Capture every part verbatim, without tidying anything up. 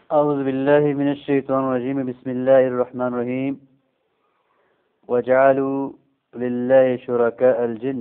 أعوذ بالله من الشيطان الرجيم بسم الله الرحمن الرحيم وجعلوا لله شركاء الجن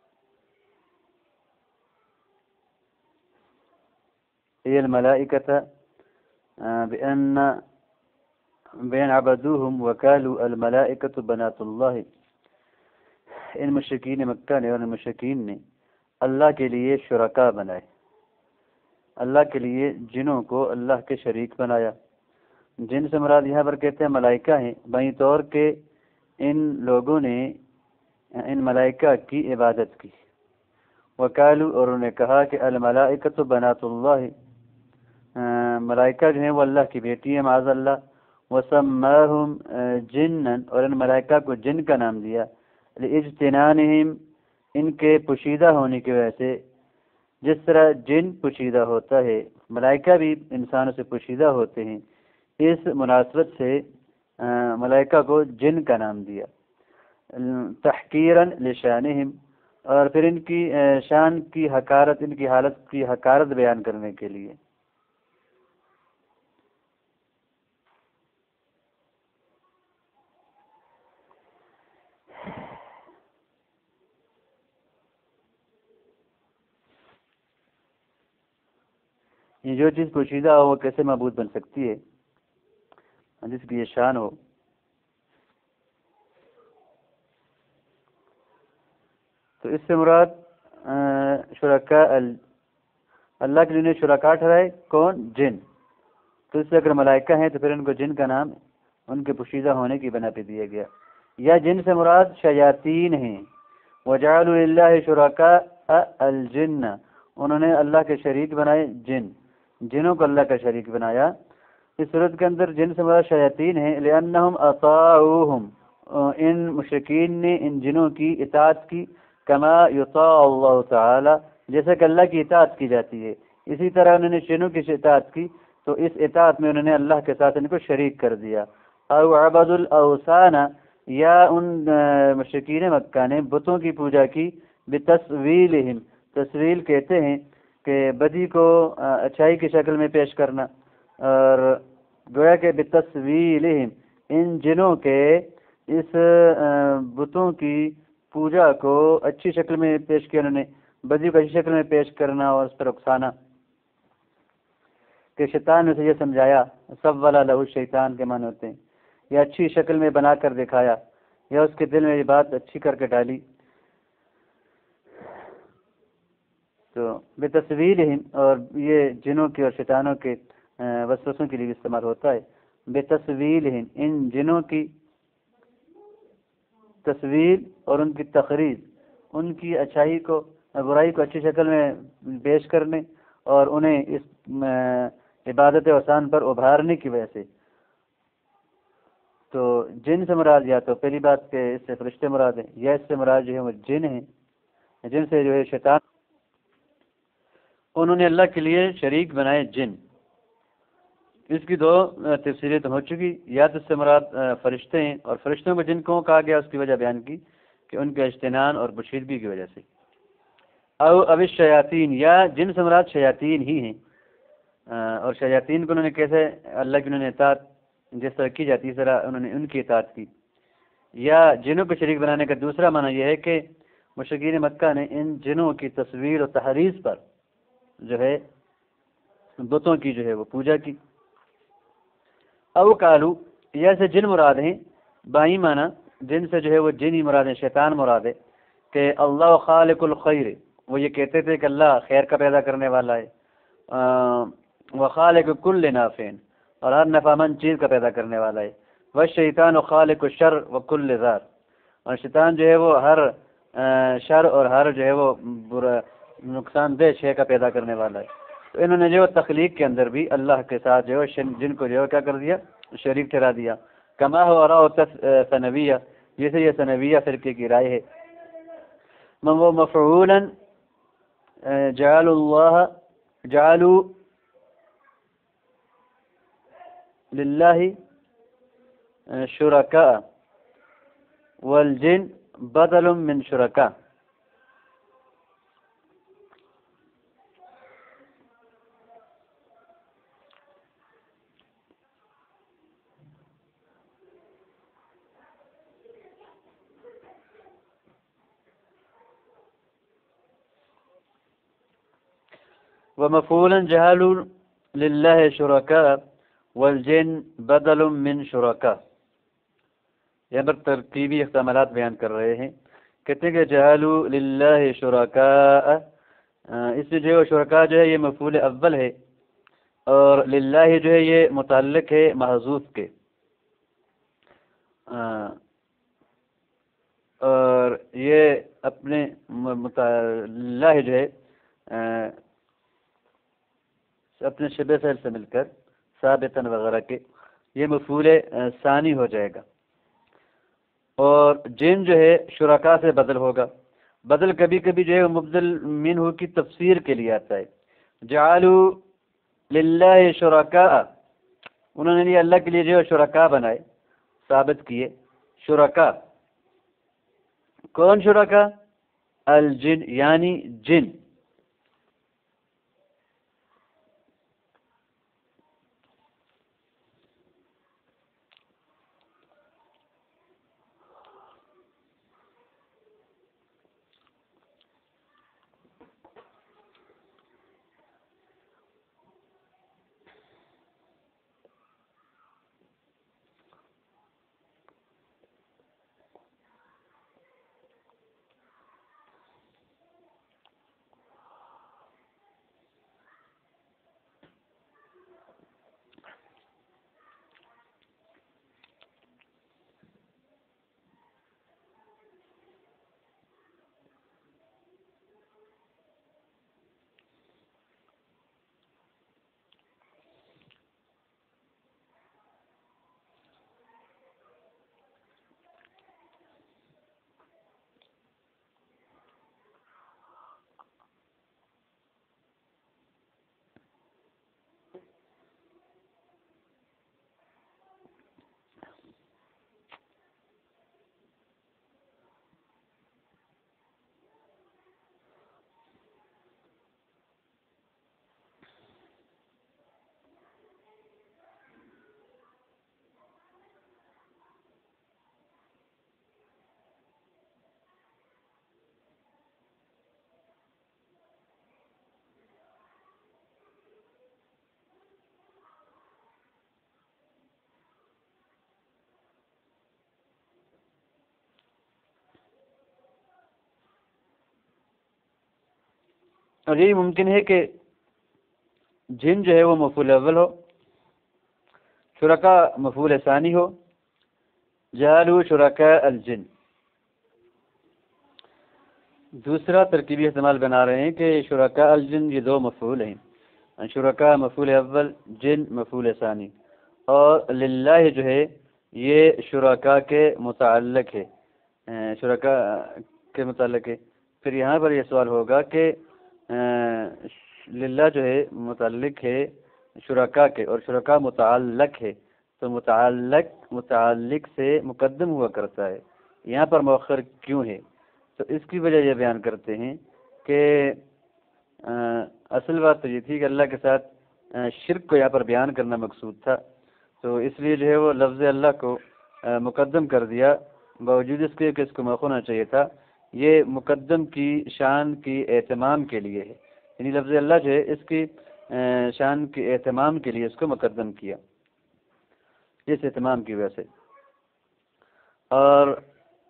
هي الملائكة بأن بأن عبدوهم وكالوا الملائكة بنات الله. ان مشرکین مکہ نے اور مشرکین نے اللہ کے لیے شرکا بنائے، اللہ کے لیے جنوں کو اللہ کے شریک بنایا. جن سے مراد یہاں پر کہتے ہیں ملائکہ ہیں، بائیں طور کے ان لوگوں نے ان ملائکہ کی عبادت کی. وکالو اور انہوں نے کہا کہ الملائکۃ بنات اللہ، ملائکہ جو ہیں وہ اللہ کی بیٹی ہیں معاذ اللہ. وسماہم جنا اور ان ملائکہ کو جن کا نام دیا لاجتنانہم ان کے پوشیدہ ہونے کی وجہ سے. جس طرح جن پوشیدہ ہوتا ہے ملائکہ بھی انسانوں سے پوشیدہ ہوتے ہیں، اس مناسبت سے ملائکہ کو جن کا نام دیا. تحقیراً لشانہم اور پھر ان کی شان کی حقارت، ان کی حالت کی حقارت بیان کرنے کے لیے. یہ جو چیز پوشیدہ ہو وہ کیسے معبود بن سکتی ہے جس کی یہ شان ہو. تو اس سے مراد شرکاء اللہ کے لیے شرکاء ٹھہرائے کون؟ جن. تو اس سے اگر ملائکہ ہیں تو پھر ان کو جن کا نام ان کے پوشیدہ ہونے کی بنا پہ دیا گیا. یا جن سے مراد شیاطین ہیں. وجعلوا للہ شرکاء الجن، انہوں نے اللہ کے شریک بنائے جن، جنوں کو اللہ کا شریک بنایا. اس صورت کے اندر جن سے مراد شیاطین ہیں لأنہم اطاعوہم، ان مشرکین نے ان جنوں کی اطاعت کی. کما یطاع اللہ تعالی، جیسے کہ اللہ کی اطاعت کی جاتی ہے اسی طرح انہوں نے جنوں کی اطاعت کی، تو اس اطاعت میں انہوں نے اللہ کے ساتھ ان کو شریک کر دیا. او عبد الاوثان، یا ان مشرکین مکہ نے بتوں کی پوجا کی. بتصویلہم، تصویل کہتے ہیں کہ بدی کو اچھائی کی شکل میں پیش کرنا، اور گویا کہ بتصویلہم ان جنوں کے اس بتوں کی پوجا کو اچھی شکل میں پیش کیا، انہوں نے بدی کو اچھی شکل میں پیش کرنا اور اس پر اکسانا. کہ شیطان نے اسے یہ سمجھایا، سب والا لہو شیطان کے معنی ہوتے ہیں، یا اچھی شکل میں بنا کر دکھایا، یا اس کے دل میں یہ بات اچھی کر کے ڈالی. تو بتصویرہم، اور یہ جنوں کے اور شیطانوں کے وسوسوں کے لیے استعمال ہوتا ہے. بتصویرہم ان جنوں کی تصویر اور ان کی تخریج، ان کی اچھائی کو برائی کو اچھی شکل میں پیش کرنے اور انہیں اس عبادت اوثان پر ابھارنے کی وجہ سے. تو جن سے مراد یا تو پہلی بات کہ اس سے فرشتے مراد ہیں، یا اس سے مراد جو ہے وہ جن ہیں، جن سے جو ہے شیطان انہوں نے اللہ کے لیے شریک بنائے جن. اس کی دو تفسیریں تو ہو چکی، یا تو اس سے مراد فرشتے ہیں اور فرشتوں کو جن کو کہا گیا اس کی وجہ بیان کی کہ ان کے اجتنان اور پوشیدگی کی وجہ سے. او اب الشیاطین، یا جن سے مراد شیاطین ہی ہیں، اور شیاطین کو انہوں نے کیسے اللہ کی انہوں نے اطاعت جس طرح کی جاتی ہے اس طرح انہوں نے ان کی اطاعت کی. یا جنوں کو شریک بنانے کا دوسرا معنی یہ ہے کہ مشرکین مکہ نے ان جنوں کی تصویر و تحریض پر جو ہے بتوں کی جو ہے وہ پوجا کی. او کالو، یا سے جن مراد ہیں بائیں معنی، جن سے جو ہے وہ جن ہی مراد ہیں، شیطان مراد ہے. کہ اللہ خالق الخیر، وہ یہ کہتے تھے کہ اللہ خیر کا پیدا کرنے والا ہے. وخالق کل نافع، اور ہر نفع مند چیز کا پیدا کرنے والا ہے. والشیطان خالق الشر وکل ضار، اور شیطان جو ہے وہ ہر شر اور ہر جو ہے وہ برا نقصان دہ شے کا پیدا کرنے والا ہے. تو انہوں نے جو تخلیق کے اندر بھی اللہ کے ساتھ جو ہے جن کو جو ہے کیا کر دیا؟ شریک ٹھہرا دیا. کما ہو رہا ثنویہ، جیسے یہ ثنویہ فرقے کی رائے ہے. من وہ مفعولا جعل اللہ جعلوا للہ شرکاء والجن بدل من شرکاء. ومفعولا جعلوا لله شركاء والجن بدل من شركاء. یہاں پر ترکیبی احتمالات بیان کر رہے ہیں. کہتے ہیں کہ جعلوا للہ شرکاء، اس میں جو ہے وہ شرکاء جو ہے یہ مفعول اول ہے، اور للہ جو ہے یہ متعلق ہے محذوف کے، اور یہ اپنے للہ جو ہے اپنے شبہ فعل سے مل کر ثابتاً وغیرہ کے یہ مفعول ثانی ہو جائے گا. اور جن جو ہے شرکاء سے بدل ہوگا. بدل کبھی کبھی جو ہے مبدل منہ کی تفسیر کے لیے آتا ہے. جعلوا للہ شرکاء، انہوں نے اللہ کے لیے جو ہے شرکاء بنائے، ثابت کیے شرکاء. کون شرکاء؟ الجن، یعنی جن. اور یہی ممکن ہے کہ جن جو ہے وہ مفعول اول ہو، شرکاء مفعول ثانی ہو. جعلوا شرکاء الجن. دوسرا ترکیبی احتمال بنا رہے ہیں کہ شرکاء الجن یہ دو مفعول ہیں، شرکاء مفعول اول، جن مفعول ثانی، اور للہ جو ہے یہ شرکاء کے متعلق ہے، شرکاء کے متعلق ہے. پھر یہاں پر یہ سوال ہوگا کہ للہ جو ہے متعلق ہے شرکاء کے، اور شرکاء متعلق ہے، تو متعلق متعلق سے مقدم ہوا کرتا ہے، یہاں پر مؤخر کیوں ہے؟ تو اس کی وجہ یہ بیان کرتے ہیں کہ اصل بات تو یہ تھی کہ اللہ کے ساتھ شرک کو یہاں پر بیان کرنا مقصود تھا، تو اس لیے جو ہے وہ لفظ اللہ کو مقدم کر دیا، باوجود اس کے کہ اس کو موقع ہونا چاہیے تھا. یہ مقدم کی شان کی اہتمام کے لیے ہے، یعنی لفظ اللہ جو ہے اس کی شان کے اہتمام کے لیے اس کو مقدم کیا، اس اہتمام کی وجہ سے. اور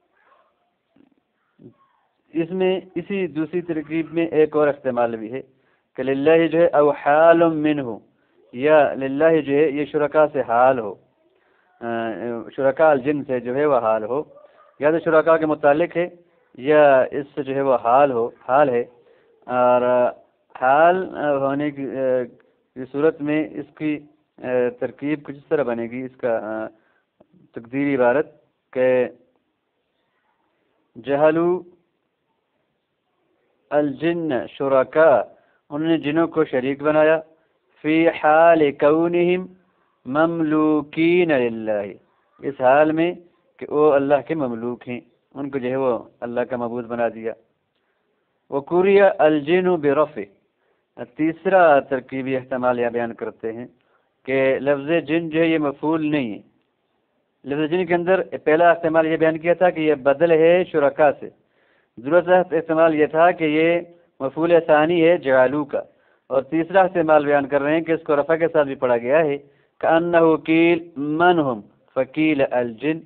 اس میں اسی دوسری ترکیب میں ایک اور احتمال بھی ہے کہ للہ جو ہے او حال منہ، یا للہ جو ہے یہ شرکاء سے حال ہو، شرکاء الجن سے جو ہے وہ حال ہو، یا تو شرکاء کے متعلق ہے یا اس سے جو ہے وہ حال ہو، حال ہے. اور حال ہونے کی صورت میں اس کی ترکیب کچھ اس طرح بنے گی، اس کا تقدیری عبارت کہ جہلوا الجن شرکاء، انہوں نے جنوں کو شریک بنایا، فی حال کونہم مملوکین للہ، اس حال میں کہ وہ اللہ کے مملوک ہیں، ان کو جو ہے وہ اللہ کا معبود بنا دیا. وقریہ الجن برفع. تیسرا ترکیبی احتمال یہ بیان کرتے ہیں کہ لفظ جن جو ہے یہ مفعول نہیں ہے. لفظ جن کے اندر پہلا احتمال یہ بیان کیا تھا کہ یہ بدل ہے شرکاء سے، دوسرا احتمال یہ تھا کہ یہ مفعول ثانی ہے جعلوا کا، اور تیسرا استعمال بیان کر رہے ہیں کہ اس کو رفع کے ساتھ بھی پڑھا گیا ہے کأنہ قیل من ہم فقیل الجن،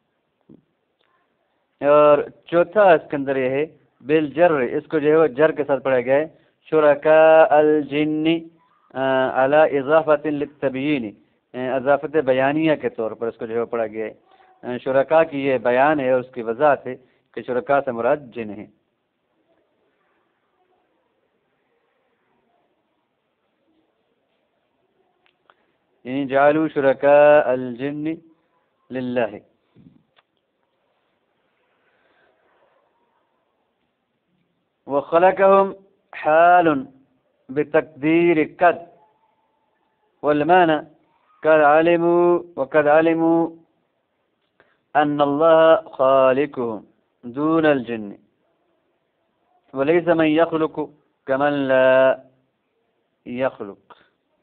اور چوتھا اس کے اندر یہ ہے بالجر، اس کو جو ہے وہ جر کے ساتھ پڑھا گیا ہے شرکاء الجن علی اضافت للتبیین، اضافت بیانیہ کے طور پر اس کو جو ہے وہ پڑھا گیا ہے۔ شرکاء کی یہ بیان ہے اور اس کی وضاحت ہے کہ شرکاء سے مراد جن ہیں۔ یعنی جعلوا شرکاء الجن للہ۔ وخلقهم حال بتقدیر قد، والمعنى قد علموا وقد علموا ان الله خالقهم دون الجن وليس من يخلق كمن لا يخلق۔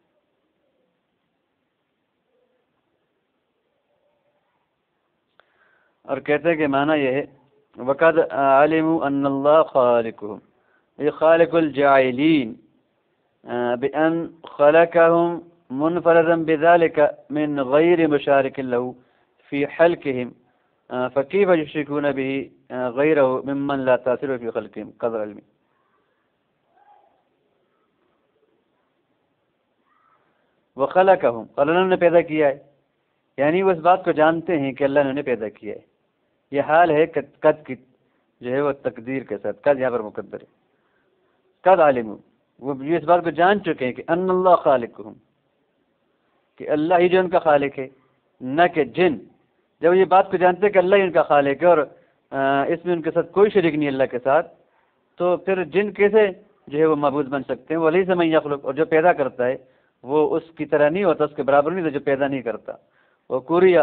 اور کہتے ہیں کہ معنی یہ ہے وقد علموا ان اللہ خالقهم، یہ خالق الجاعلین بأن خلقهم منفردا بذلك من غیر مشارک له في حلقهم، فكيف يشركون به غيره ممن لا تاثر في خلقهم قدر علمی۔ وخلقهم، اور اللہ نے پیدا کیا ہے، یعنی وہ اس بات کو جانتے ہیں کہ اللہ نے انہیں پیدا کیا ہے۔ یہ حال ہے قد کی جو ہے وہ تقدیر کے ساتھ، قد یہاں پر مقدر ہے۔ قد علموا، وہ اس بات کو جان چکے ہیں کہ ان اللہ خالقهم، کہ اللہ ہی جو ان کا خالق ہے، نہ کہ جن۔ جب یہ بات کو جانتے ہیں کہ اللہ ہی ان کا خالق ہے اور اس میں ان کے ساتھ کوئی شریک نہیں اللہ کے ساتھ، تو پھر جن کیسے جو ہے وہ معبود بن سکتے ہیں؟ ولیس من یخلق، اور جو پیدا کرتا ہے وہ اس کی طرح نہیں ہوتا، اس کے برابر نہیں ہوتا جو پیدا نہیں کرتا۔ وہ کوریا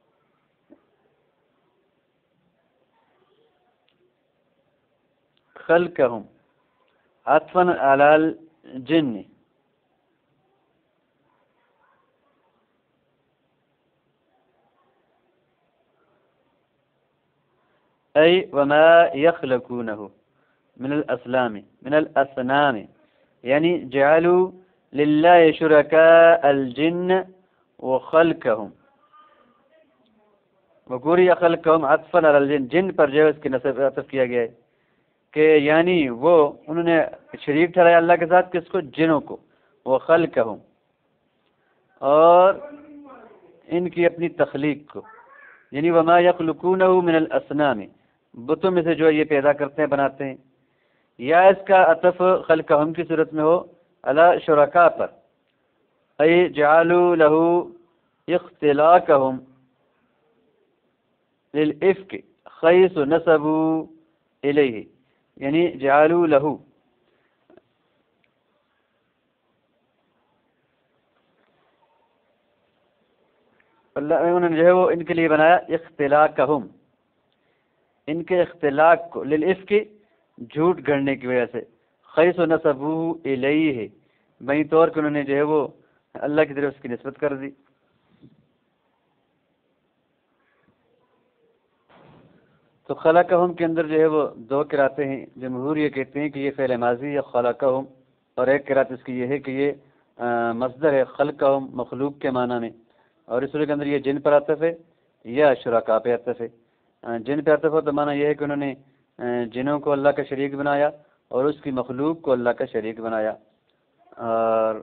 خلقهم عطفا علی الجن، ای وما یخلقونه من الاسلام من الاسنام، یعنی جعلوا للہ شرکاء الجن وخلقهم، وقوری خلقهم عطفا علی الجن، جن پر جو اس کی نسب عطف کیا گیا ہے کہ یعنی وہ انہوں نے شریک ٹھہرایا اللہ کے ساتھ کس کو؟ جنوں کو۔ وہ خلقهم، اور ان کی اپنی تخلیق کو، یعنی وما یخلقونه من الاسنام، بتوں میں سے جو یہ پیدا کرتے ہیں بناتے ہیں، یا اس کا عطف خلقهم کی صورت میں ہو علی شرکاء پر، ای جعلوا له اختلاقهم للافک حیث نسبوا الیہ، یعنی جعلوا له، اللہ انہوں نے جو ہے وہ ان کے لیے بنایا اختلاقهم، ان کے اختلاق کو، للافک جھوٹ گھڑنے کی وجہ سے، حیث نسبوا الیہ بئی طور کہ انہوں نے جو ہے وہ اللہ کی طرف اس کی نسبت کر دی۔ تو خلقهم کے اندر جو ہے وہ دو قراتیں ہیں، جمہور یہ کہتے ہیں کہ یہ فعل ماضی یا خلقهم، اور ایک قرات اس کی یہ ہے کہ یہ مصدر ہے خلقهم مخلوق کے معنی میں، اور اس صورت کے اندر یہ جن پر عطف ہے یا شرکاء پہ عطف ہے۔ جن پہ عطف ہو تو معنی یہ ہے کہ انہوں نے جنوں کو اللہ کا شریک بنایا اور اس کی مخلوق کو اللہ کا شریک بنایا۔ اور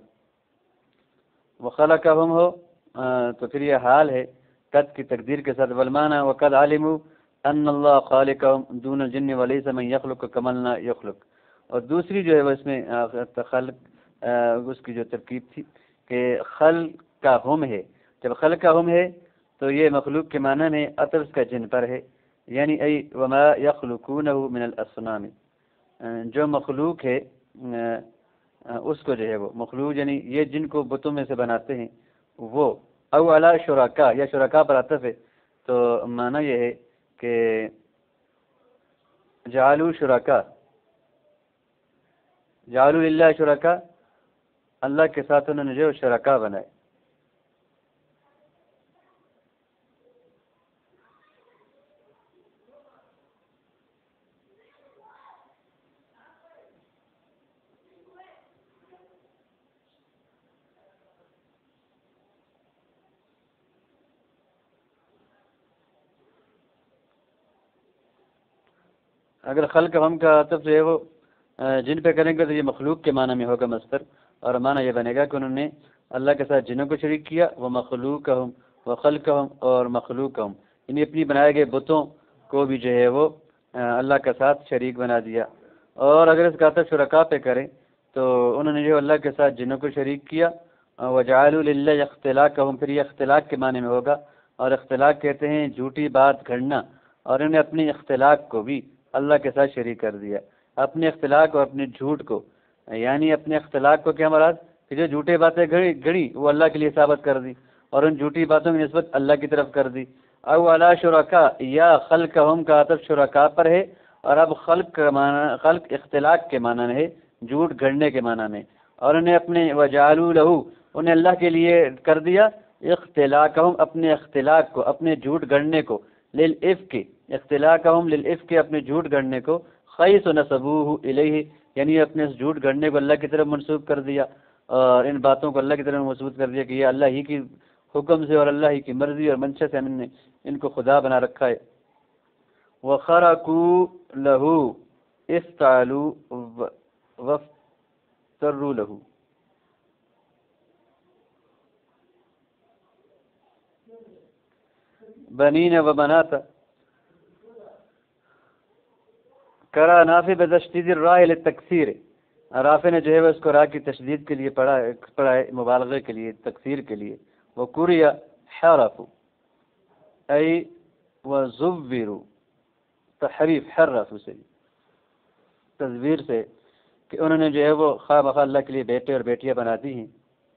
وخلقهم ہو تو پھر یہ حال ہے قد کی تقدیر کے ساتھ، والمعنی وقد علموا ان اللہ خالقهم دون الجن ولیس من یخلق کمن لا یخلق۔ اور دوسری جو ہے وہ اس میں خلق اس کی جو ترکیب تھی کہ خلقهم ہے، جب خلقهم ہے تو یہ مخلوق کے معنی میں عطف اس کا جن پر ہے، یعنی ای وما یخلقونه من الاصنام، جو مخلوق ہے اس کو جو ہے وہ مخلوق یعنی یہ جن کو بتوں میں سے بناتے ہیں وہ، او علی شرکاء یا شرکاء پر عطف ہے، تو معنی یہ ہے کہ جعلوا شرکاء، جعلوا للہ شرکاء، اللہ کے ساتھ انہوں نے جو شرکاء بنائے۔ اگر خلق ہم کا عطف جو ہے وہ جن پہ کریں گے تو یہ مخلوق کے معنی میں ہوگا مصدر، اور معنی یہ بنے گا کہ انہوں نے اللہ کے ساتھ جنوں کو شریک کیا، وہ مخلوق ہم وہ خلق ہم اور مخلوق ہم، یعنی اپنی بنائے گئے بتوں کو بھی جو ہے وہ اللہ کے ساتھ شریک بنا دیا۔ اور اگر اس کا عطف شرکاء پہ کریں تو انہوں نے جو اللہ کے ساتھ جنوں کو شریک کیا، وجعلوا للہ اختلاقہم، پھر یہ اختلاق کے معنی میں ہوگا، اور اختلاق کہتے ہیں جھوٹی بات گھڑنا، اور انہیں اپنی اختلاق کو بھی اللہ کے ساتھ شریک کر دیا، اپنے اختلاق اور اپنے جھوٹ کو، یعنی اپنے اختلاق کو کیا مراد کہ جو جھوٹے باتیں گھڑی گھڑی وہ اللہ کے لیے ثابت کر دی، اور ان جھوٹی باتوں کی نسبت اللہ کی طرف کر دی۔ او علی شرکاء، یا خلقہم کا عطف شرکاء پر ہے، اور اب خلق کا معنی خلق اختلاق کے معنی میں ہے، جھوٹ گھڑنے کے معنی میں، اور انہیں اپنے وجعلوا لہ، انہیں اللہ کے لیے کر دیا اختلاقہم، اپنے اختلاق کو، اپنے جھوٹ گھڑنے کو، للافک، اختلاقہم للافک، اپنے جھوٹ گھڑنے کو، خیس نسبوہ الیہ، یعنی اپنے اس جھوٹ گھڑنے کو اللہ کی طرف منسوب کر دیا، اور ان باتوں کو اللہ کی طرف منسوب کر دیا کہ یہ اللہ ہی کی حکم سے اور اللہ ہی کی مرضی اور منشا سے ہم نے ان کو خدا بنا رکھا ہے۔ وَخَرَقُوا لَهُ افتعلوا وَافْتَرُّوا لَهُ، بنین و بناتا، کرا نافع بتشدید الراء للتکثیر، رافع نے جو ہے اس کو راء کی تشدید کے لیے پڑھا پڑھا ہے، مبالغے کے لیے، تکثیر کے لیے۔ وقرئ حرفوا ای وزوروا، تحریف حرفوا سے تزویر سے کہ انہوں نے جو ہے وہ خواہ مخواہ اللہ کے لیے بیٹے اور بیٹیاں بنا دی ہیں۔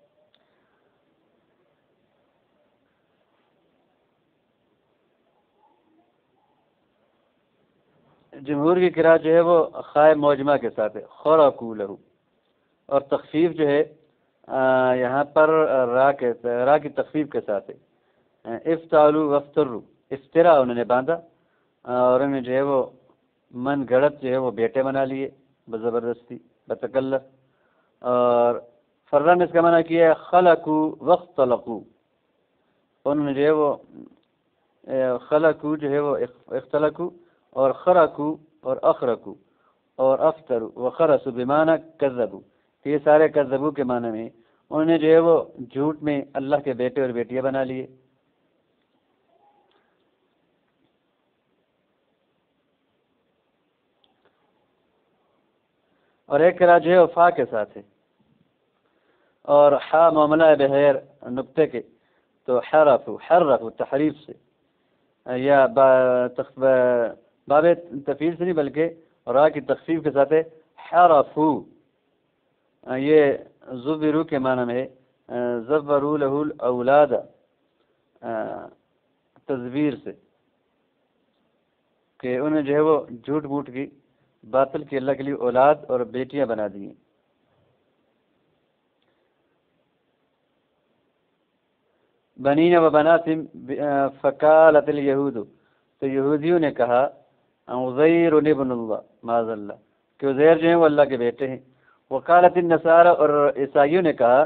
جمہور کی قرأت جو ہے وہ خائے معجمہ کے ساتھ ہے، خرقوا لہ، اور تخفیف جو ہے یہاں پر را کے را کی تخفیف کے ساتھ ہے، افتعلوا وافتروا، افترا انہوں نے باندھا اور انہیں جو ہے وہ من گھڑت جو ہے وہ بیٹے بنا لیے بزبردستی بتکلف، اور فرا نے اس کا معنی کیا ہے خلقوا واختلقوا، انہوں نے جو ہے وہ خلقوا جو ہے وہ اختلقوا، اور خرقوا اور اخرقوا اور افطروا وخرسوا بمعنی کذبوا، یہ سارے کذبوا کے معنی میں انہوں نے جو ہے وہ جھوٹ میں اللہ کے بیٹے اور بیٹیاں بنا لیے۔ اور ایک قرأت جو ہے وہ فا کے ساتھ ہے، اور حا معاملہ ہے بغیر نقطے کے، تو حرفوا حرفوا تحریف سے، یا باب تفعیل سے نہیں بلکہ را کی تخفیف کے ساتھ ہے حرفوا، یہ زبروا کے معنی میں ہے، زبروا لہ الاولاد، تزویر سے کہ انہیں جو ہے وہ جھوٹ موٹ کی باطل کی اللہ کے لیے اولاد اور بیٹیاں بنا دی ہیں۔ بنین و بنات فقالت الیہود، تو یہودیوں نے کہا عزیر ابن اللہ معاذ اللہ، کہ عزیر جو ہیں وہ اللہ کے بیٹے ہیں۔ وقالت النصارى، اور عیسائیوں نے کہا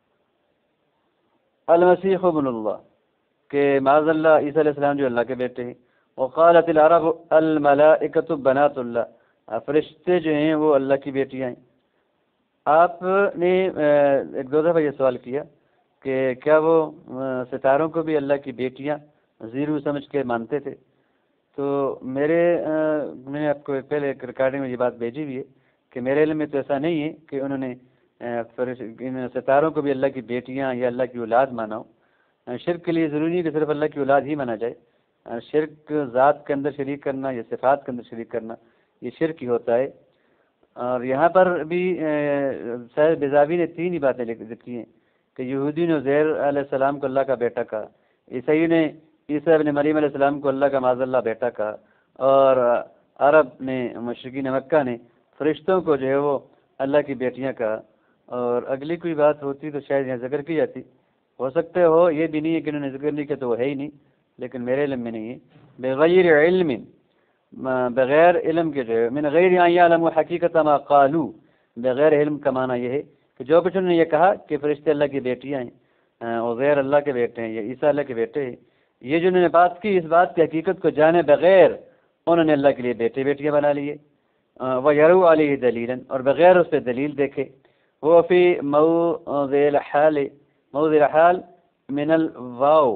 المسیح ابن اللہ، کہ معاذ اللہ عیسیٰ علیہ السلام جو اللہ کے بیٹے ہیں۔ وقالت العرب الملائکۃ بنات اللہ، فرشتے جو ہیں وہ اللہ کی بیٹیاں ہیں۔ آپ نے ایک دو دفعہ یہ سوال کیا کہ کیا وہ ستاروں کو بھی اللہ کی بیٹیاں زیرو سمجھ کے مانتے تھے؟ تو میرے میں نے آپ کو پہلے ایک ریکارڈنگ میں یہ بات بھیجی ہوئی ہے کہ میرے علم میں تو ایسا نہیں ہے کہ انہوں نے ان ستاروں کو بھی اللہ کی بیٹیاں یا اللہ کی اولاد مانا ہو۔ شرک کے لیے ضروری ہے کہ صرف اللہ کی اولاد ہی مانا جائے، شرک ذات کے اندر شریک کرنا یا صفات کے اندر شریک کرنا یہ شرک ہی ہوتا ہے۔ اور یہاں پر بھی سید بیضاوی نے تین ہی باتیں لکھی ہیں کہ یہودی نے عزیر علیہ السلام کو اللہ کا بیٹا کہا، عیسائی نے عیسیٰ ابن مریم علیہ السلام کو اللہ کا معاذ اللہ بیٹا کہا، اور عرب نے مشرکین مکہ نے فرشتوں کو جو ہے وہ اللہ کی بیٹیاں کہا۔ اور اگلی کوئی بات ہوتی تو شاید یہاں ذکر کی جاتی، ہو سکتے ہو یہ بھی نہیں ہے کہ انہوں نے ذکر نہیں کیا تو وہ ہے ہی نہیں، لیکن میرے علم میں نہیں ہے۔ بغیر علم، بغیر علم کے جو ہے، من غیر ان یعلم حقیقت ما قالوا، بغیر علم کا معنی یہ ہے کہ جو کچھ انہوں نے یہ کہا کہ فرشتے اللہ کی بیٹیاں ہیں، عزیر اللہ کے بیٹے ہیں یا عیسیٰ اللہ کے بیٹے ہیں، یہ جو انہوں نے بات کی اس بات کی حقیقت کو جانے بغیر انہوں نے اللہ کے لیے بیٹے بیٹیاں بنا لیے. وَيَرُوا عَلَيْهِ دَلِيلًا اور بغیر اس پہ دلیل دیکھے. وہ فی موضع الحال موضع الحال من الواو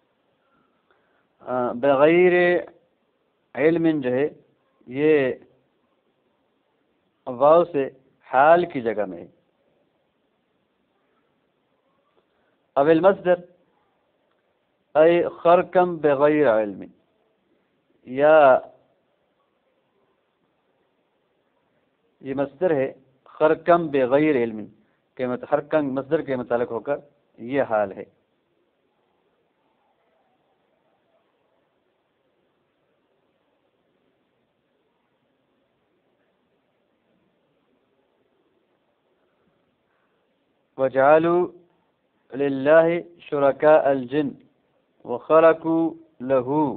بغیر علم جو ہے یہ واو سے حال کی جگہ میں ہے. اب المصدر ای خرکم بغیر علم یا یہ مصدر ہے خرکم بغیر علم کے خرکم مصدر کے متعلق ہو کر یہ حال ہے. وَجَعَلُوا لِلَّهِ شُرَكَاءَ الْجِنِّ وَخَلَقُوا لَهُ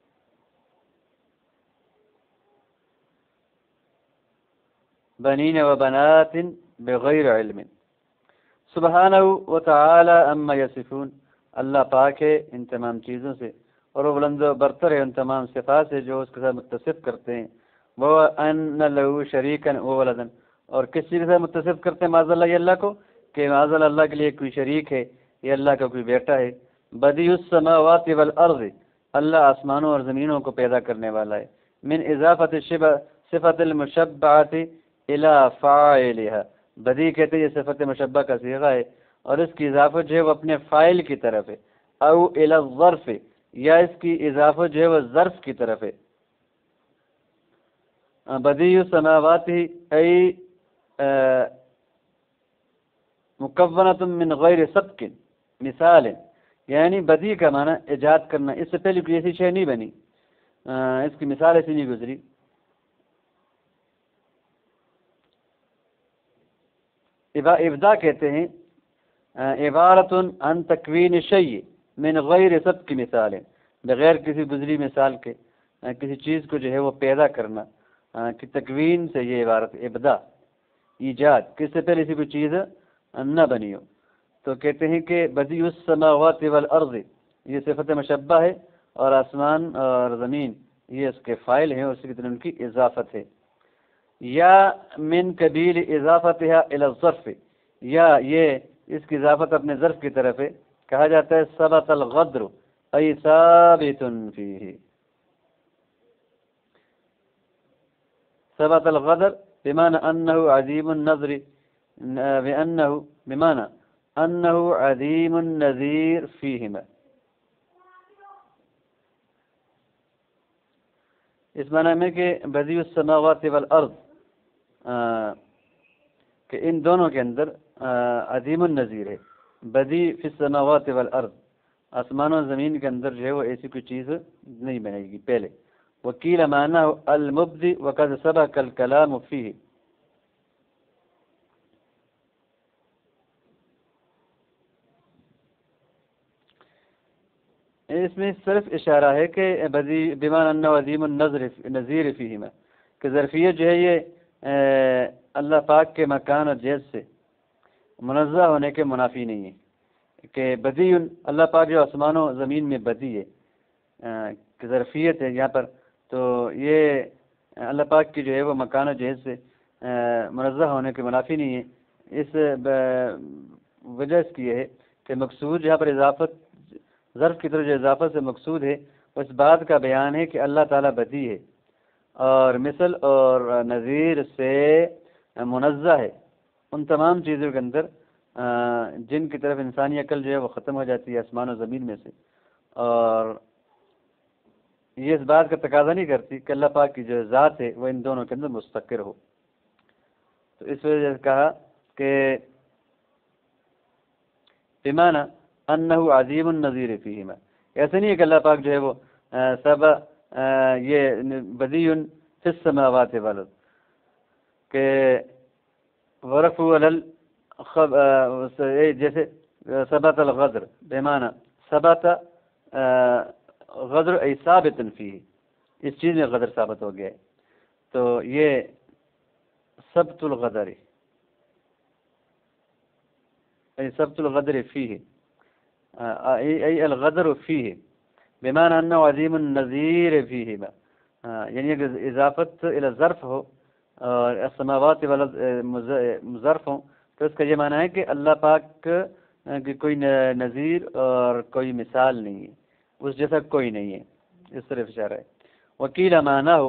بنین و بنات بغیر علم. سبحانہ و تعالی اما یصفون، اللہ پاک ہے ان تمام چیزوں سے اور وہ بلند و برتر ہے ان تمام صفات سے جو اس کے ساتھ متصف کرتے ہیں. وہ ان لہ شریکا و ولدا، اور کس چیز کے ساتھ متصف کرتے ہیں معاذ اللہ یہ اللہ کو کہ معاذ اللہ اللہ کے لیے کوئی شریک ہے، یہ اللہ کا کوئی بیٹا ہے. بدیع السماوات والارض، اللہ آسمانوں اور زمینوں کو پیدا کرنے والا ہے. من اضافت الشبہ صفت المشبعۃ الى فاعلها، بدیع کہتے ہیں یہ صفت مشبہ کا صیغہ ہے اور اس کی اضافت جو ہے وہ اپنے فاعل کی طرف ہے. او الى الظرف، یا اس کی اضافت جو ہے وہ ظرف کی طرف ہے. بدیع السماوات ای مکونۃ من غیر سبق مثال، یعنی بدیع کا معنی ایجاد کرنا، اس سے پہلے کوئی ایسی شے نہیں بنی، اس کی مثال ایسی نہیں گزری. ابدا کہتے ہیں عبارت عن تکوین شیء من غیر سبق مثال، بغیر کسی گزری مثال کے کسی چیز کو جو ہے وہ پیدا کرنا کہ تکوین سے یہ عبارت ابدا ایجاد، کس سے پہلے ایسی کوئی چیز نہ بنی ہو. تو کہتے ہیں کہ بدیع السماوات والارض یہ صفت مشبہ ہے اور آسمان اور زمین یہ اس کے فاعل ہیں اور اسی کی طرح ان کی اضافت ہے. یا من قبیل اضافتها الى الظرف، یا یہ اس کی اضافت اپنے ظرف کی طرف ہے. کہا جاتا ہے ثبت الغدر ای ثابت فیہ، ثبت الغدر بمعنى انه عظیم النظر بانه بمعنى انه عظیم النظیر فیہما. اس معنی میں کہ بدیع السماوات والارض کہ ان دونوں کے اندر عظیم النظیر ہے. بدیع فی السماوات والارض، آسمان و زمین کے اندر جو ہے وہ ایسی کوئی چیز نہیں بنے گی پہلے. وکیل معنی المبدی وقد سبق الکلام فیہ، اس میں صرف اشارہ ہے کہ بدیع بمعنی انه عظیم النظر نظیر فیہما، کہ ظرفیت جو ہے یہ اللہ پاک کے مکان اور جہت سے منزہ ہونے کے منافی نہیں ہے. کہ بدیع اللہ پاک جو آسمان و زمین میں بدیع ہے کہ ظرفیت ہے یہاں پر، تو یہ اللہ پاک کی جو ہے وہ مکان و جہت سے منزہ ہونے کے منافی نہیں ہے. اس وجہ اس کی ہے کہ مقصود جہاں پر اضافت ظرف کی طرف جو اضافت سے مقصود ہے اس بات کا بیان ہے کہ اللہ تعالیٰ بدیع ہے اور مثل اور نظیر سے منزہ ہے ان تمام چیزوں کے اندر جن کی طرف انسانی عقل جو ہے وہ ختم ہو جاتی ہے آسمان و زمین میں سے، اور یہ اس بات کا تقاضا نہیں کرتی کہ اللہ پاک کی جو ذات ہے وہ ان دونوں کے اندر مستقر ہو. تو اس وجہ سے کہا کہ بمعنی انہ عظیم النظیر فیہما، ایسے نہیں ہے کہ اللہ پاک جو ہے وہ سب یہ بدیع فی السماوات والارض کہ ورفع علی جیسے ثبت الغدر بمعنی ثبت غدر ای ثابت فیہ، اس چیز میں غدر ثابت ہو گیا ہے. تو یہ ثبت الغدر ای ثبت الغدر فیہ ای الغدر فیہ بمعنی انه عظیم النظیر فیہما، ہاں یعنی اگر اضافت الی ظرف ہو اور السماوات والا ظرف ہوں تو اس کا یہ معنی ہے کہ اللہ پاک کی کوئی نظیر اور کوئی مثال نہیں ہے، اس جیسا کوئی نہیں ہے، اس طرف اشارہ ہے۔ وکیل معنی ہو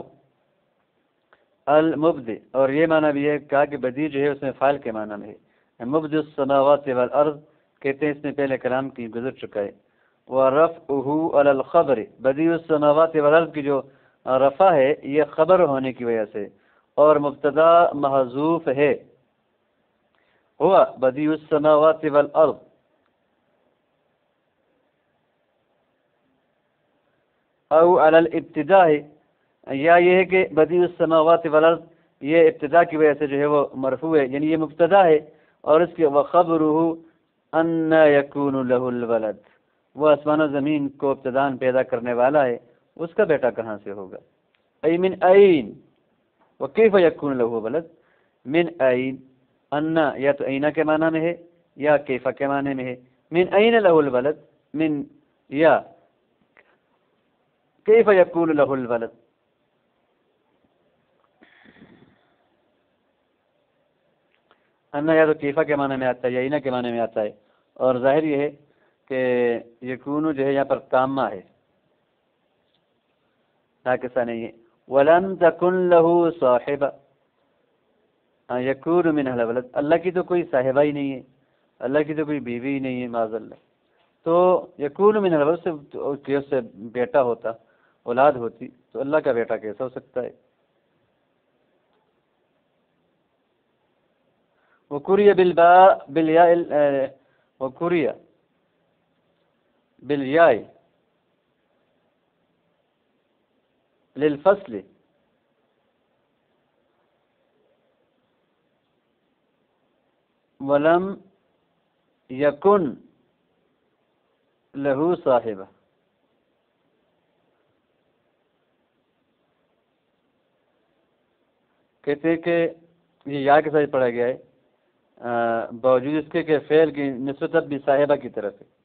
المبدع، اور یہ معنی بھی ہے کہا کہ بدیع جو ہے اس میں فاعل کے معنی میں ہے، مبدع السماوات والارض کہتے ہیں اس میں پہلے کلام کی گزر چکا ہے۔ ورفعہ علی الخبر، بدیع السماوات والارض کی جو رفع ہے یہ خبر ہونے کی وجہ سے، اور مبتدا محذوف ہے، ہوا بدیع السماوات والارض، او علی الابتداء، یا یہ ہے کہ بدیع السماوات والارض یہ ابتدا کی وجہ سے جو ہے وہ مرفوع ہے، یعنی یہ مبتدا ہے، اور اس کے وخبرہ ان یکون لہ الولد، وہ آسمان و زمین کو ابتداءً پیدا کرنے والا ہے، اس کا بیٹا کہاں سے ہوگا؟ ای من این، وکیف یکون لہ ولد، من این، ان یا تو اینا کے معنی میں ہے یا کیفا کے معنی میں ہے، من این لہ الولد، من یا کیف یکون لہ الولد، ان یا تو کیفا کے معنی میں آتا ہے یا اینا کے معنی میں آتا ہے، اور ظاہر یہ ہے کہ یکون جو ہے یہاں پر تامہ ہے، ناقصہ نہیں ہے۔ وَلَمْ تَكُنْ لَهُ صَاحِبَةٌ، یکون منہ الولد، اللہ کی تو کوئی صاحبہ ہی نہیں ہے، اللہ کی تو کوئی بیوی ہی نہیں ہے معاذ اللہ، تو یکون منہ الولد سے اس سے بیٹا ہوتا، اولاد ہوتی، تو اللہ کا بیٹا کیسا ہو سکتا ہے؟ وَقُرِيَ بِالْبَاءِ بِالْيَاءِ وَقُرِيَ بِالْيَاءِ للفصل، ولم یکن لہو صاحبہ، کہتے ہیں کہ یہ یا کے ساتھ پڑھا گیا ہے باوجود اس کے کہ فعل کی نسبت بھی صاحبہ کی طرف ہے۔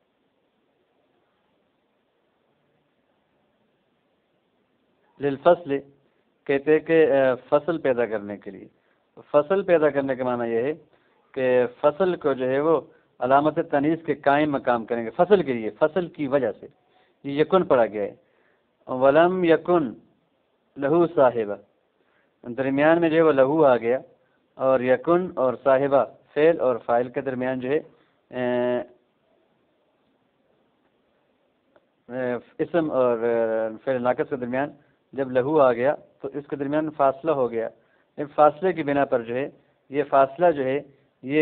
للفصل کہتے ہیں کہ فصل پیدا کرنے کے لیے، فصل پیدا کرنے کا معنی یہ ہے کہ فصل کو جو ہے وہ علامت تنیث کے قائم مقام کریں گے، فصل کے لیے، فصل کی وجہ سے یہ یکن پڑھا گیا ہے۔ ولم یکن لہو صاحبہ، درمیان میں جو ہے وہ لہو آ گیا، اور یکن اور صاحبہ فعل اور فاعل کے درمیان جو ہے اسم اور فعل ناقص کے درمیان جب لہو آ گیا تو اس کے درمیان فاصلہ ہو گیا، فاصلے کی بنا پر جو ہے یہ فاصلہ جو ہے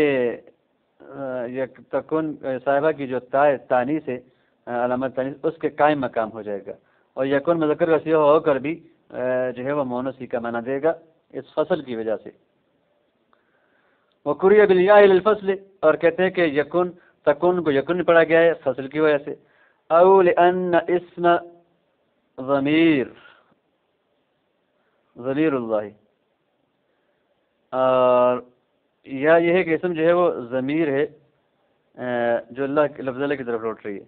یہ تکن صاحبہ کی جو تا تانیث ہے علامت تانیث اس کے قائم مقام ہو جائے گا، اور یکن مذکر کا صیغہ ہو کر بھی جو ہے وہ مؤنث کا معنی دے گا اس فصل کی وجہ سے۔ وقریہ بالیاء للفصل، اور کہتے ہیں کہ یکن تکن کو یکن پڑھا گیا ہے فصل کی وجہ سے، او لان اسم ضمیر ضمیر اللہ، اور یا یہ ہے کہ اسم جو ہے وہ ضمیر ہے جو اللہ کے لفظ اللہ کی طرف لوٹ رہی ہے،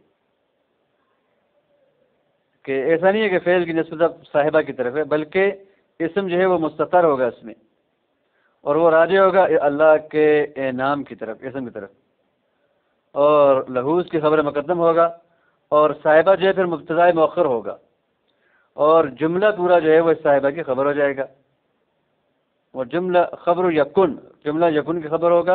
کہ ایسا نہیں ہے کہ فعل کی نسبت صاحبہ کی طرف ہے، بلکہ اسم جو ہے وہ مستتر ہوگا اس میں، اور وہ راجع ہوگا اللہ کے نام کی طرف، اسم کی طرف، اور لہوز کی خبر مقدم ہوگا، اور صاحبہ جو ہے پھر مبتدا مؤخر ہوگا، اور جملہ پورا جو ہے وہ صاحبہ کی خبر ہو جائے گا، اور جملہ خبر یکن، جملہ یکن کی خبر ہوگا،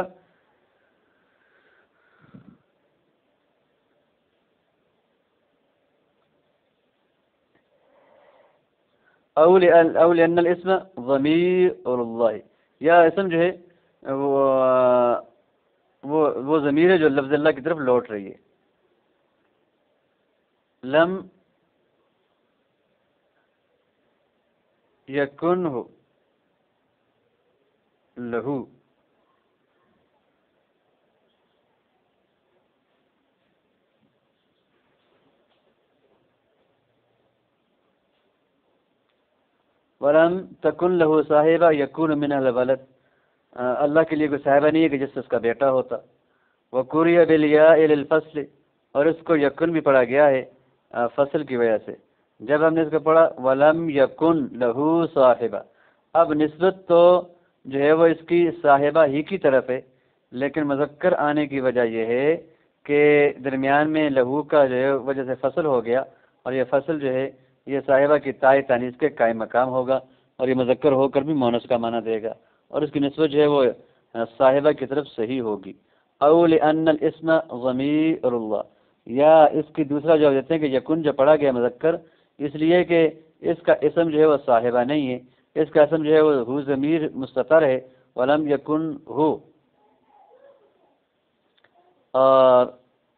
او لان الاسم ضمیر اللہ، یا اسم جو ہے وہ وہ ضمیر ہے جو لفظ اللہ کی طرف لوٹ رہی ہے۔ لم یکن ہو لہو، ولم تکن لہو صاحبہ یکون من الولد، اللہ کے لیے کوئی صاحبہ نہیں ہے کہ جس سے اس کا بیٹا ہوتا۔ وقریہ بالیاء للفصل، اور اس کو یکن بھی پڑھا گیا ہے فصل کی وجہ سے، جب ہم نے اس کو پڑھا ولم یکن لہو صاحبہ، اب نسبت تو جو ہے وہ اس کی صاحبہ ہی کی طرف ہے، لیکن مذکر آنے کی وجہ یہ ہے کہ درمیان میں لہو کا جو ہے وجہ سے فصل ہو گیا، اور یہ فصل جو ہے یہ صاحبہ کی تائے تانیث کے قائم مقام ہوگا، اور یہ مذکر ہو کر بھی مونس کا معنی دے گا، اور اس کی نسبت جو ہے وہ صاحبہ کی طرف صحیح ہوگی۔ او لان الاسم ضمیر اللہ، یا اس کی دوسرا جواب دیتے ہیں کہ یکن جو پڑھا گیا مذکر اس لیے کہ اس کا اسم جو ہے وہ صاحبہ نہیں ہے، اس کا اسم جو ہے وہ ہو ضمیر مستتر ہے، ولم یکن ہو، اور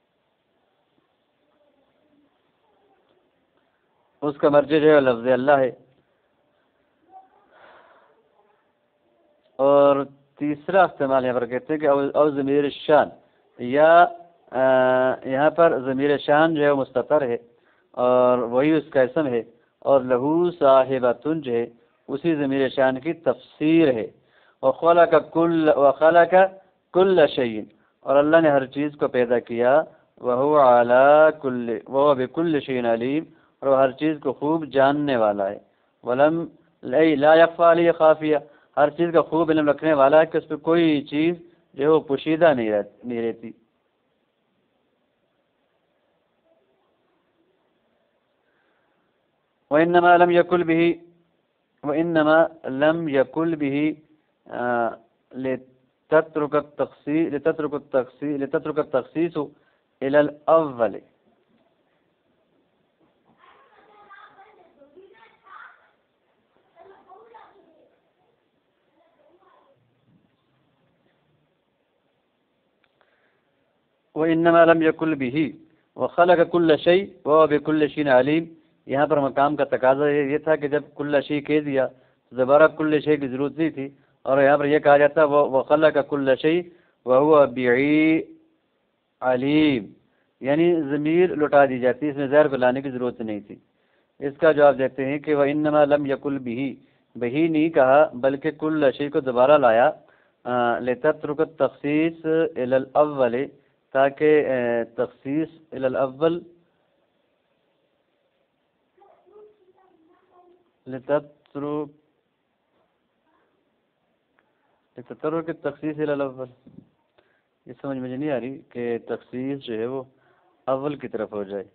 اس کا مرجع جو ہے لفظ اللہ ہے۔ اور تیسرا استعمال یہاں پر کہتے ہیں کہ او ضمیر شان، یا یہاں پر ضمیر شان جو ہے وہ مستتر ہے اور وہی اس کا اسم ہے، اور لہو صاحبۃ جو ہے اسی ضمیر شان کی تفسیر ہے۔ وخلق کل وخلق کل شیء، اور اللہ نے ہر چیز کو پیدا کیا، وہو علی کل وہو بکل شیء علیم، اور وہ ہر چیز کو خوب جاننے والا ہے۔ ولم لا یخفی علیہ خافیہ، ہر چیز کا خوب علم رکھنے والا ہے کہ اس پہ کوئی چیز جو ہے وہ پوشیدہ نہیں نہیں رہتی۔ وإنما لم يكن به وإنما لم يكن به لتترك التخصيص لتترك التخصيص لتترك التخصيص إلى الأول، وإنما لم يكن به وخلق كل شيء وهو بكل شيء عليم، یہاں پر مقام کا تقاضا یہ تھا کہ جب کل شیء کہہ دیا دوبارہ کل شیء کی ضرورت نہیں تھی، اور یہاں پر یہ کہا جاتا وہ وخلق کل شیء وهو بِعِی علیم، یعنی ضمیر لٹا دی جاتی، اس میں زیر کو لانے کی ضرورت نہیں تھی۔ اس کا جواب دیتے ہیں کہ وَإِنَّمَا لَمْ يَقُلْ بِهِ، بہی نہیں کہا بلکہ کل شیء کو دوبارہ لایا، لِتَتْرُكَ التَّخْصِيص إِلَى الْأَوَّلِ، تاکہ تخصیص إِلَى الْأَوَّل لتترك لتترك التخصیص إلى الأول، یہ سمجھ مجھے نہیں آ رہی کہ تخصیص جو ہے وہ اول کی طرف ہو جائے۔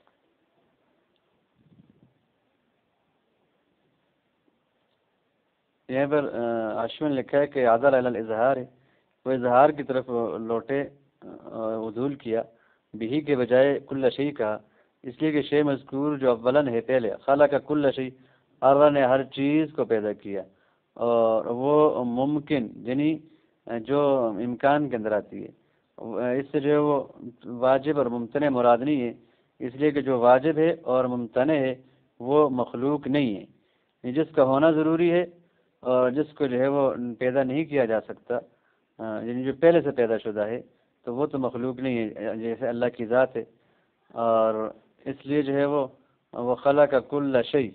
یہاں پر عاشم نے لکھا ہے کہ عدل علی الاظہار ہے، وہ اظہار کی طرف لوٹے، عدول کیا، بھی کے بجائے کل شیء کہا، اس لیے کہ شے مذکور جو اولن ہے پہلے، خلق کل شیء، اللہ نے ہر چیز کو پیدا کیا، اور وہ ممکن یعنی جو امکان کے اندر آتی ہے، اس سے جو ہے وہ واجب اور ممتنع مراد نہیں ہے، اس لیے کہ جو واجب ہے اور ممتنع ہے وہ مخلوق نہیں ہے، جس کا ہونا ضروری ہے اور جس کو جو ہے وہ پیدا نہیں کیا جا سکتا، یعنی جو پہلے سے پیدا شدہ ہے تو وہ تو مخلوق نہیں ہے، جیسے اللہ کی ذات ہے، اور اس لیے جو ہے وہ وہ خلق کل شیء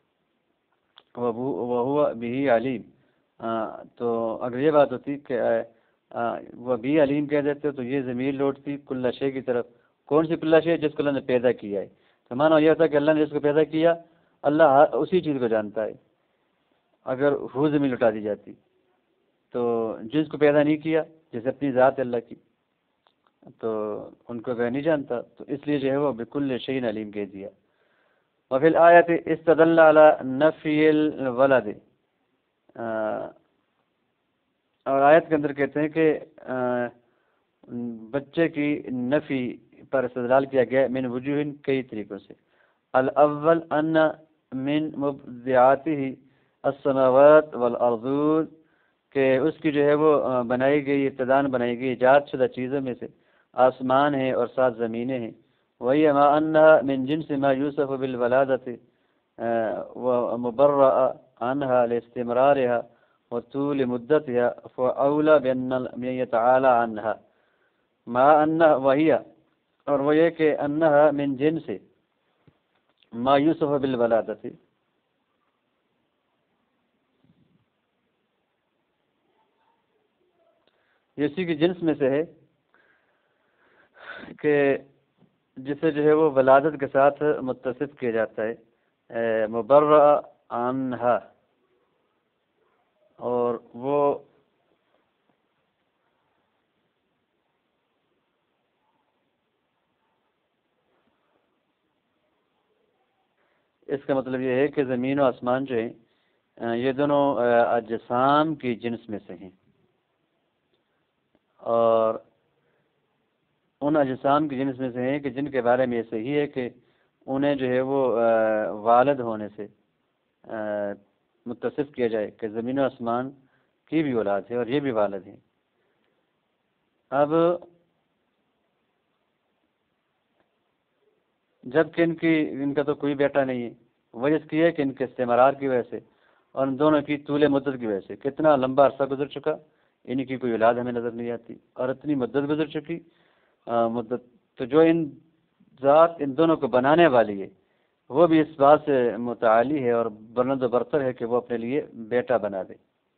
وہو بہ علیم، تو اگر یہ بات ہوتی کہ وہ بھی علیم کہہ دیتے تو یہ ضمیر لوٹتی کل شیء کی طرف، کون سی کل شیء؟ جس کو اللہ نے پیدا کیا ہے، تو مانا یہ ہوتا کہ اللہ نے جس کو پیدا کیا اللہ اسی چیز کو جانتا ہے۔ اگر ہو ضمیر لٹا دی جاتی تو جس کو پیدا نہیں کیا جیسے اپنی ذات اللہ کی تو ان کو وہ نہیں جانتا، تو اس لیے جو ہے وہ بکل شیء علیم کہہ دیا۔ وفی الآیت استدل علی نفی الولد، اور آیت کے اندر کہتے ہیں کہ بچے کی نفی پر استدلال کیا گیا من وجوہ، کئی طریقوں سے۔ الاول ان من مبدعاته السماوات والارضون، کہ اس کی جو ہے وہ بنائی گئی ابتداءً بنائی گئی ایجاد شدہ چیزوں میں سے آسمان ہیں اور سات زمینیں ہیں، وہی ما انها من جنس ما یوصف بالولادة ومبرأ عنها لاستمرارها وطول مدتها فاولى بان يتعالى عنها، ما انها وہی، اور وہ یہ کہ انها من جنس ما یوصف بالولادة، یہ اسی کی جنس میں سے ہے کہ جسے جو ہے وہ ولادت کے ساتھ متصف کیا جاتا ہے، مبرأ عنہا، اور وہ اس کا مطلب یہ ہے کہ زمین و آسمان جو ہیں یہ دونوں اجسام کی جنس میں سے ہیں، اور ان اجسام کی جنس میں سے ہیں کہ جن کے بارے میں یہ صحیح ہے کہ انہیں جو ہے وہ والد ہونے سے متصف کیا جائے کہ زمین و آسمان کی بھی اولاد ہے اور یہ بھی والد ہیں۔ اب جب کہ ان کی ان کا تو کوئی بیٹا نہیں ہے، وجہ اس کی ہے کہ ان کے استعمارات کی وجہ سے اور ان دونوں کی طول مدت کی وجہ سے کتنا لمبا عرصہ گزر چکا، ان کی کوئی اولاد ہمیں نظر نہیں آتی، اور اتنی مدت گزر چکی مدت، تو جو ان ذات ان دونوں کو بنانے والی ہے وہ بھی اس بات سے متعالی ہے اور بلند و برتر ہے کہ وہ اپنے لیے بیٹا بنا دے۔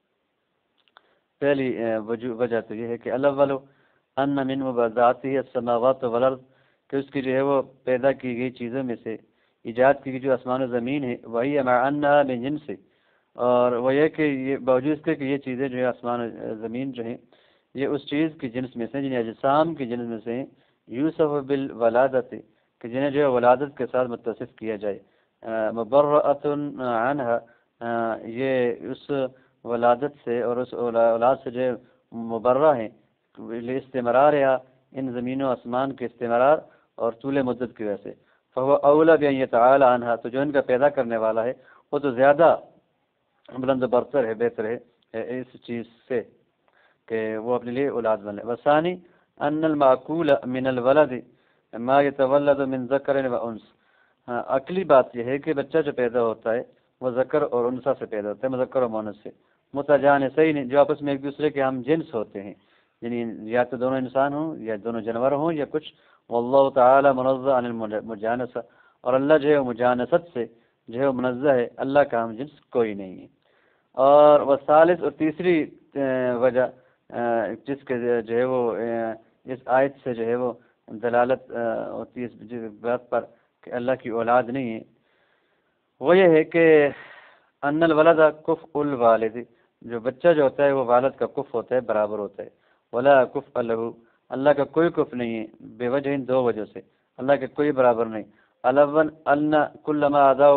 پہلی وجہ تو یہ ہے کہ الاول ان من مباداتی السماوات والارض، کہ اس کی جو ہے وہ پیدا کی گئی چیزوں میں سے ایجاد کی گئی جو آسمان و زمین ہے، وہی مع انہا من جنس، اور وہ یہ کہ یہ باوجود اس کے کہ یہ چیزیں جو ہے آسمان و زمین جو ہیں یہ اس چیز کی جنس میں سے، جنہیں اجسام کی جنس میں سے یوسف بالولادت، کہ جنہیں جو ہے ولادت کے ساتھ متصف کیا جائے، مبرأۃ عنہا، یہ اس ولادت سے اور اس اولاد سے جو ہے مبرہ ہیں استمرار یا ان زمین و آسمان کے استمرار اور طول مدت کی وجہ سے، فهو اولا بان يتعالى عنها، تو جو ان کا پیدا کرنے والا ہے وہ تو زیادہ بلند و برتر ہے، بہتر ہے اس چیز سے کہ وہ اپنے لیے اولاد بنے۔ وثانی ان المعقول من الولد ما يتولد من ذکر و انثى، ہاں عقلی بات یہ ہے کہ بچہ جو پیدا ہوتا ہے وہ ذکر اور انثى سے پیدا ہوتا ہے، مذکر و مؤنث سے، متجانسین، جو آپس میں ایک دوسرے کے ہم جنس ہوتے ہیں، یعنی یا تو دونوں انسان ہوں یا دونوں جانور ہوں یا کچھ، واللہ تعالی منزہ عن المجانسہ، اور اللہ جو ہے مجانست سے جو ہے منزہ ہے، اللہ کا ہم جنس کوئی نہیں ہے۔ اور والثالث، اور تیسری وجہ جس کے جو ہے وہ اس آیت سے جو ہے وہ دلالت ہوتی ہے اس بات پر کہ اللہ کی اولاد نہیں ہے، وہ یہ ہے کہ ان الولد کفء الوالد، جو بچہ جو ہوتا ہے وہ والد کا کف ہوتا ہے، برابر ہوتا ہے، ولا کفء له، اللہ کا کوئی کف نہیں ہے، بے وجہ ان دو وجہ سے اللہ کے کوئی برابر نہیں۔ الاول ان کل ما عدا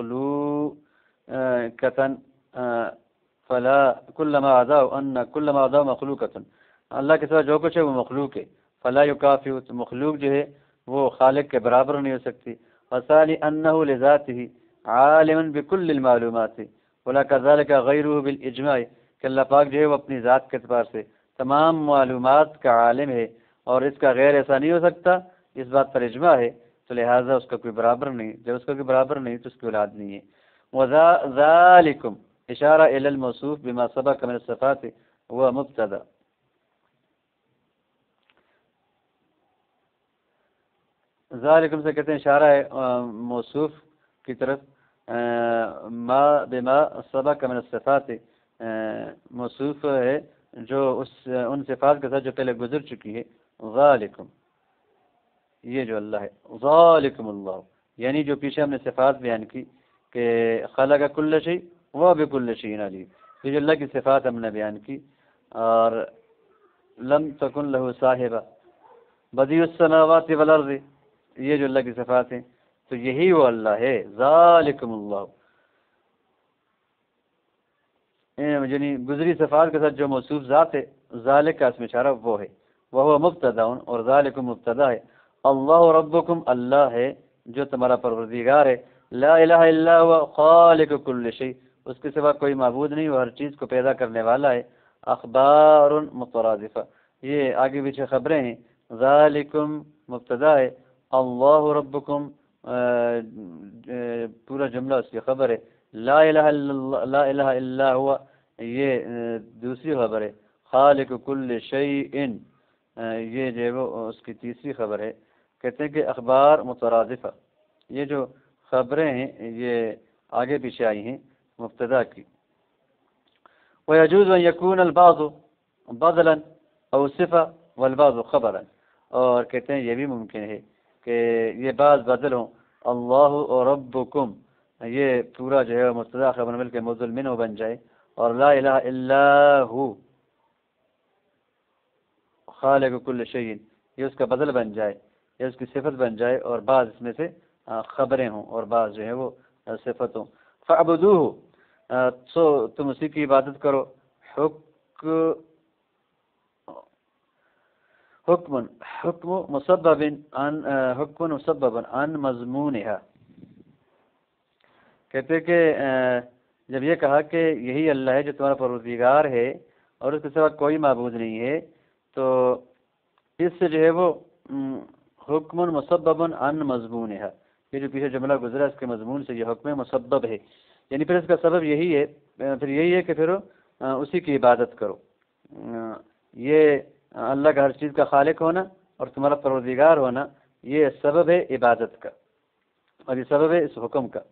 مخلوقا فلا کل ما عدا ان کل ما عدا مخلوقا، اللہ کے سوا جو کچھ ہے وہ مخلوق ہے، فلا یکافئ، مخلوق جو ہے وہ خالق کے برابر نہیں ہو سکتی۔ وثانی انه لذاته عالم بكل المعلومات ولا كذلك غيره بالاجماع، کہ اللہ پاک جو ہے وہ اپنی ذات کے اعتبار سے تمام معلومات کا عالم ہے اور اس کا غیر ایسا نہیں ہو سکتا، اس بات پر اجماع ہے، تو لہٰذا اس کا کوئی برابر نہیں، جب اس کا کوئی برابر نہیں تو اس کی اولاد نہیں ہے۔ وذالکم اشارہ الی الموصوف بما سبق من الصفات وہ مبتدا، ذالکم سے کہتے ہیں اشارہ ہے موصوف کی طرف، ما بما سبق من الصفات، موصوف ہے جو اس ان صفات کے ساتھ جو پہلے گزر چکی ہے، ذالکم یہ جو اللہ ہے، ذالکم اللہ، یعنی جو پیچھے ہم نے صفات بیان کی کہ خلق کل شیء و بکل شیء علیم، یہ جو اللہ کی صفات ہم نے بیان کی، اور لم تکن له صاحبہ، بدیع السماوات والارض، یہ جو اللہ کی صفات ہیں تو یہی وہ اللہ ہے، ذالکم اللہ، یعنی گزری صفات کے ساتھ جو موصوف ذات ہے، ذالک کا اسم اشارہ وہ ہے، وہ مبتدا، اور ذالکم مبتدا ہے، اللہ ربکم، اللہ ہے جو تمہارا پروردگار ہے، لا الہ الا هو خالق کل شیء، اس کے سوا کوئی معبود نہیں، وہ ہر چیز کو پیدا کرنے والا ہے۔ اخبار مترادفہ، یہ آگے پیچھے خبریں ہیں، ذالکم مبتدا ہے، اللہ ربکم پورا جملہ اس کی خبر ہے، لا الہ الا لا الہ الا ہوا یہ دوسری خبر ہے، خالق کل شیء یہ جو ہے وہ اس کی تیسری خبر ہے۔ کہتے ہیں کہ اخبار مترادفہ، یہ جو خبریں ہیں یہ آگے پیچھے آئی ہیں مبتدا کی۔ ويجوز أن يكون البعض بدلا أو صفة والبعض خبرا، اور کہتے ہیں یہ بھی ممکن ہے کہ یہ بعض بدل ہوں، اللہ ربکم یہ پورا جو ہے مبتدا خبر مل کے موضوع منہ بن جائے، اور لا الہ الا ہو خالق کل شیء یہ اس کا بدل بن جائے، یہ اس کی صفت بن جائے، اور بعض اس میں سے خبریں ہوں اور بعض جو ہے وہ صفت ہوں۔ فَعْبُدُوهُ سو تم اسی کی عبادت کرو۔ حک حکم حکم مسبب عن حکم مسبب عن مضمونها، کہتے کہ جب یہ کہا کہ یہی اللہ ہے جو تمہارا پروردگار ہے اور اس کے سوا کوئی معبود نہیں ہے، تو اس سے جو ہے وہ حکم مسبب عن مضمونها، یہ جو پیچھے جملہ گزرا اس کے مضمون سے یہ حکم مسبب ہے، یعنی پھر اس کا سبب یہی ہے، پھر یہی ہے کہ پھر اسی کی عبادت کرو۔ یہ اللہ کا ہر چیز کا خالق ہونا اور تمہارا پروردگار ہونا یہ سبب ہے عبادت کا، اور یہ سبب ہے اس حکم کا۔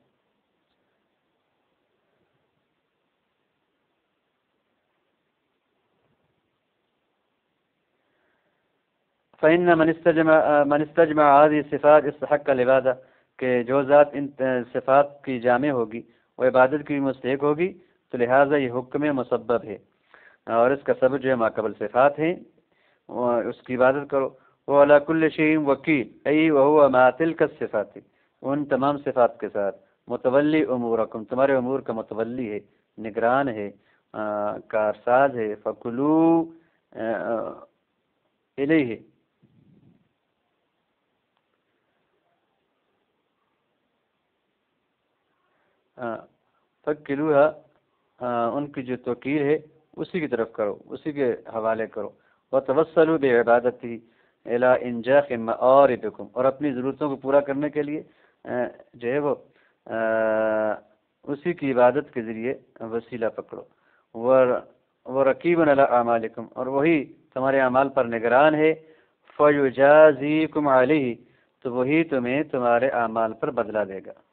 فإن من استجمع من استجمع هذه الصفات استحق العبادة، کہ جو ذات ان صفات کی جامع ہوگی وہ عبادت کی مستحق ہوگی، تو لہٰذا یہ حکم مسبب ہے، اور اس کا سبب جو ہے ماقبل صفات ہیں، اس کی عبادت کرو۔ وہ علی کل شیء وکیل ای وهو مع تلك الصفات، ان تمام صفات کے ساتھ متولی امورکم تمہارے امور کا متولی ہے، نگران ہے، کارساز ہے۔ فکلوا الیہ فکلوہا ان کی جو توقیر ہے اسی کی طرف کرو، اسی کے حوالے کرو۔ وتوسلوا بعبادتہ الی انجاح مآربکم، اور اپنی ضرورتوں کو پورا کرنے کے لیے جو ہے وہ اسی کی عبادت کے ذریعے وسیلہ پکڑو۔ ورقیب علی اعمالکم، اور وہی تمہارے اعمال پر نگران ہے۔ فیجازیکم علیہ، تو وہی تمہیں تمہارے اعمال پر بدلہ دے گا۔